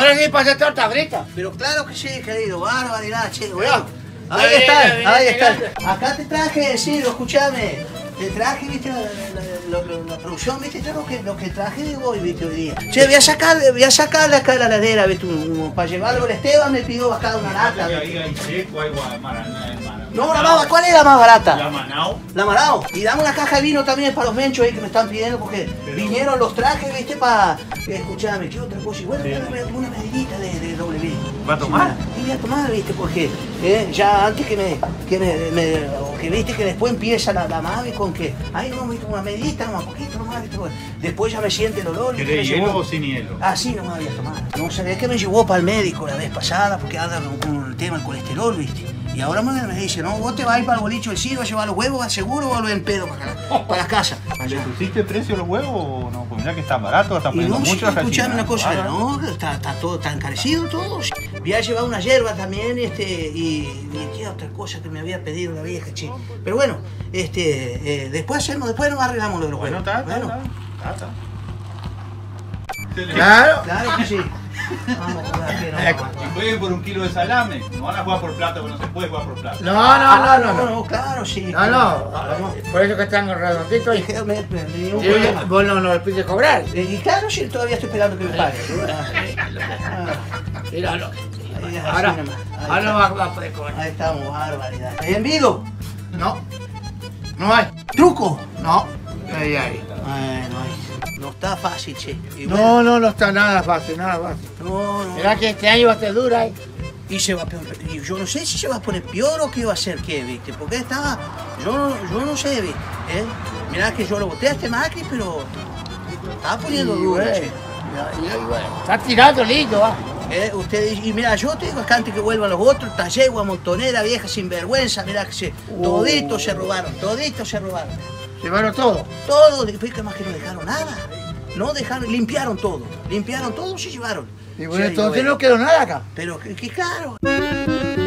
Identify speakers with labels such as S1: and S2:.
S1: ahora sí pasa torta frita.
S2: Pero claro que sí, querido, barbaridad, che,
S1: Mira.
S2: bueno. Ahí está, ahí está. Acá te traje, Ciro, escuchame. Te traje, viste, la producción, viste, yo lo que traje de hoy, viste, hoy día. Che, voy a sacarle acá de la ladera, viste, para llevarlo al Esteban me pidió acá una lata.
S3: Hay seco, hay guamarana.
S2: No, ¿cuál es la más barata?
S3: La Manao.
S2: La Marao. Y dame una caja de vino también para los menchos ahí que me están pidiendo porque vinieron los trajes, viste, para... escuchame, ¿qué otra cosa? Y bueno, dame una medidita de doble vino.
S3: ¿Va a tomar?
S2: Sí, voy a tomar, viste, porque ya antes que viste que después empieza la mave con que, ay, no, viste, una medidita, nomás, poquito nomás, viste, bueno. Después ya me siente el olor.
S3: ¿Querés hielo o sin hielo?
S2: Ah, sí, nomás voy a tomar. No sé, es que me llevó para el médico la vez pasada porque anda con el tema del colesterol, viste. Y ahora me dice, no, vos te vas a ir para el bolicho del Ciro a llevar los huevos, ¿vas seguro o volver en pedo para la casa?
S3: ¿Le pusiste precio a los huevos o no? Pues mirá que están baratos, están poniendo mucho la gallina.
S2: Escuchame una cosa, no, está todo, está encarecido todo. Voy a llevar una hierba también, y qué otra cosa que me había pedido la vieja, che. Pero bueno, después nos arreglamos lo de los huevos.
S3: Bueno, está.
S1: Claro.
S2: Claro que sí. Vamos a jugar aquí,
S3: Y jueguen por un kilo de salame. No van a jugar por plata, porque no se puede jugar por plata.
S1: No.
S2: Claro, sí.
S1: No. Por eso que están redonditos y... Vos no le pides cobrar.
S2: Y claro, sí, todavía estoy esperando que me pague.
S1: Míralo. Ahora no va a poder cobrar.
S2: Ahí estamos, barbaridad. ¿Hay envido?
S1: No hay.
S2: ¿Truco?
S1: No. Ahí.
S2: No está fácil, che. Y bueno,
S1: No está nada fácil.
S2: no.
S1: Mirá que este año va a ser dura,
S2: Y se va a peor. Y yo no sé si se va a poner peor o qué va a hacer, qué, viste. Porque estaba. Yo no sé, viste. Mirá que yo lo boté a este Macri, pero. Estaba poniendo duro, che.
S1: Está tirando lindo, va.
S2: Usted dice, y mira, yo te digo acá antes que vuelvan los otros, tallegua, montonera, vieja sinvergüenza, mirá que toditos se robaron.
S1: Llevaron todo.
S2: Todo, después que más que no dejaron nada. No dejaron, limpiaron todo y se llevaron.
S1: Y bueno, entonces no quedó nada acá.
S2: Pero que claro.